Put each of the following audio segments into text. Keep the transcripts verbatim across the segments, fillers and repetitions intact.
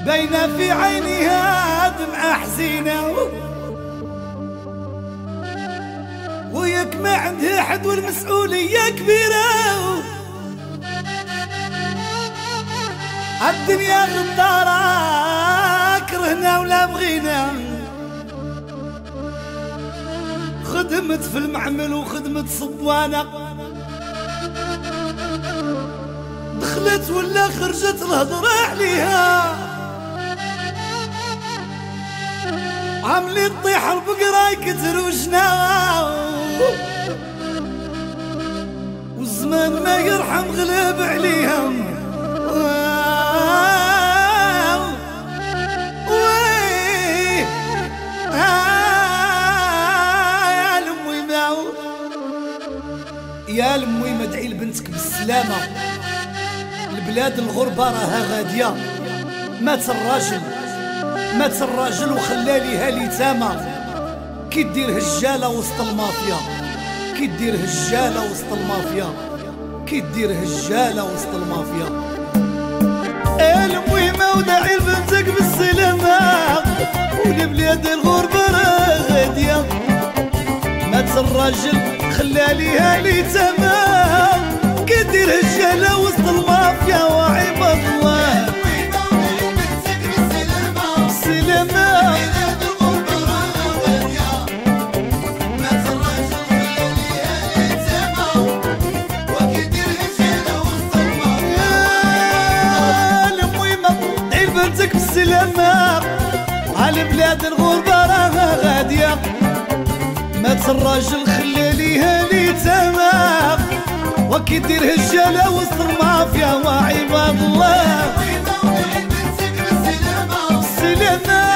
باينة في عينيها دمعة حزينة، وياك ما عندها حد والمسؤولية كبيرة. الدنيا غدارة كرهنا ولا بغينا، خدمت في المعمل وخدمت صبوانة، دخلت ولا خرجت الهضرة عليها، عملي تطيح البقرة يكتروجنا، والزمان ما يرحم غلب عليها. يا المهم ادعي لبنتك بالسلامة، البلاد الغربة راها غادية، مات الراجل مات الراجل وخلاليها اليتامى، كي دير هجالة وسط المافيا، كي دير هجالة وسط المافيا، كي دير هجالة وسط المافيا. المهم ودعي لبنتك بالسلامة، والبلاد الغربة راها غادية، مات الراجل خلاليها اليتامى، كي دير هجالة وسط المافيا. وعباد الله بالسلامة، بنتك بالسلامة، عالبلاد الغربة راها غادية، مات الراجل خلاليها اليتامى، وكي دير هجالة وسط المافيا. وعباد الله بالسلامة،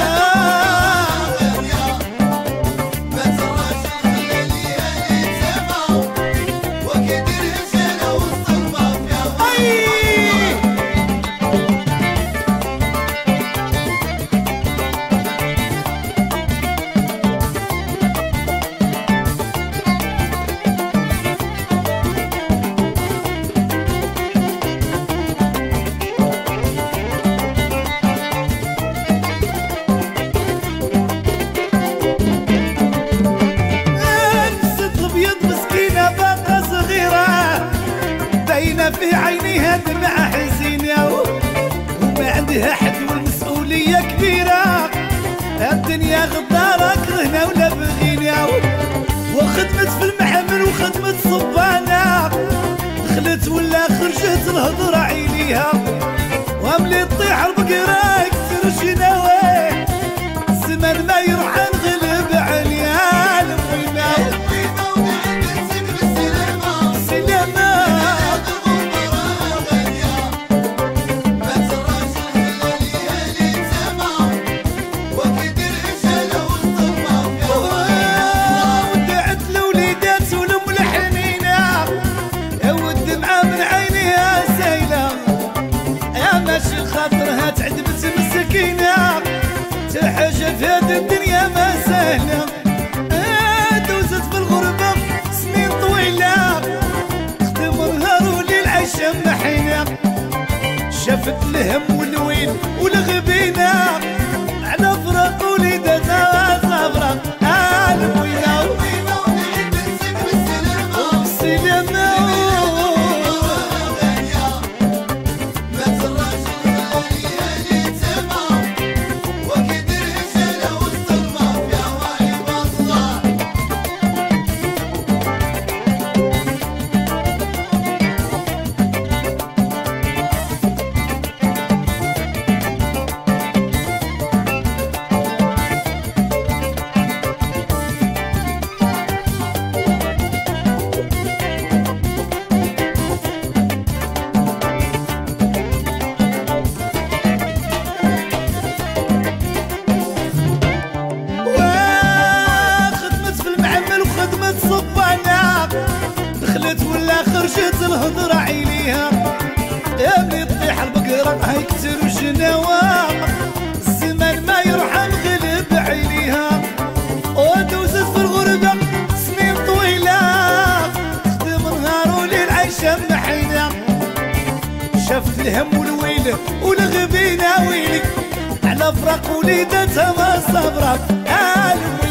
في عينيها دمعة حزينة، وما عندها حد والمسؤولية كبيرة. الدنيا غدارة كرهنا ولا بغينا، وخدمت في المعمل وخدمت صبانة، دخلت ولا خرجت الهضرة عينيها، واملي تطيح البقرة يكسر شناوي، الزمان ما يرحم غلب عليها. المهمة بالسلامة، خاطرها تعذبت مسكينة، تحاجة في هاد الدنيا ما سهلة، دوزت في الغربة سنين طويلة، خدم نهار وليل عايشة محينة، شافت الهم والويل والغبينة، على فراق وليداتها صبرة. المويلة بالسلامة، خرجت الهضرة عينيها، يا بني تطيح البقرة هيكتر وجناوة، الزمان ما يرحم غلب عينيها، ودوزت في الغربة سنين طويلة، خدم نهار وليل عايشة محينة، شافت الهم والويل ويلي والغبينة ويلي على فراق وليدتها ما صبرت.